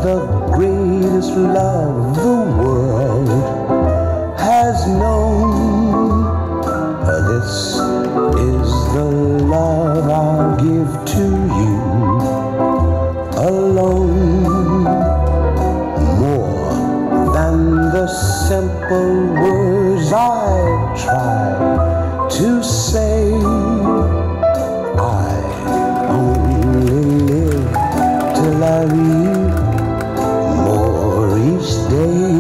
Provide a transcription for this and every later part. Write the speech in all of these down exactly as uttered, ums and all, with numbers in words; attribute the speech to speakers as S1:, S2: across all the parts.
S1: the greatest love the world has known. This is the love I'll give to you alone. More than the simple words I try to say, I only live to love you more each day,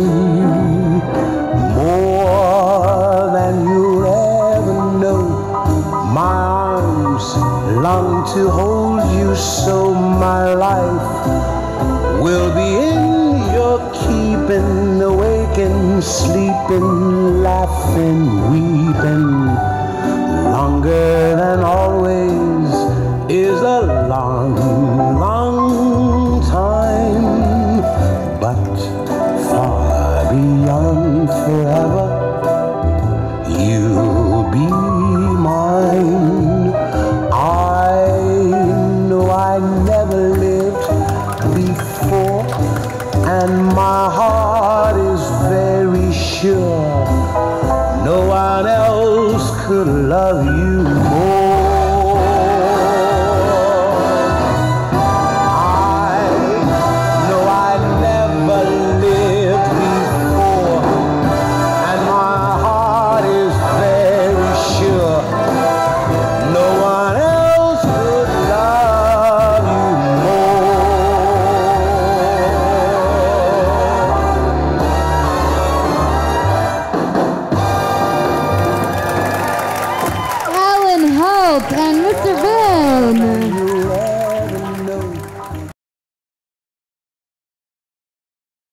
S1: more than you'll ever know. My arms long to hold you, so my life will be in your keeping, awaking, sleeping, laughing, weeping. Longer than always is a long, long time, but far beyond forever, you'll be mine. I know I never lived before, and my heart is very sure no one else could love you more. I know I never lived before, and my heart is very sure no one else could love you
S2: And Mister Boone.